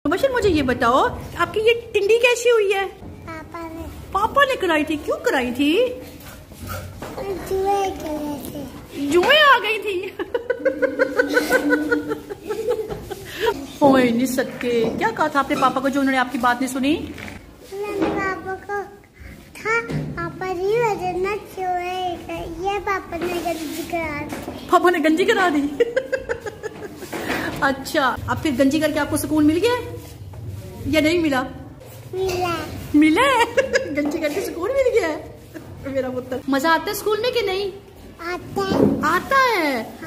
मुबशिर मुझे ये बताओ, आपकी ये टिंडी कैसी हुई है? पापा ने कराई थी। क्यों कराई थी? जुए आ गई थी। ओए निसत के, क्या कहा था आपने पापा को जो उन्होंने आपकी बात नहीं सुनी? मैंने पापा को था, पापा जी वजह ये पापा ने गंजी करा दी। पापा ने गंजी करा दी। अच्छा, अब फिर गंजी करके आपको सुकून मिल गया या नहीं मिला? मिला है। गंजी करके सुकून मिल गया है। मेरा पुत्र, मजा आता है स्कूल में कि नहीं? आता है। आता है।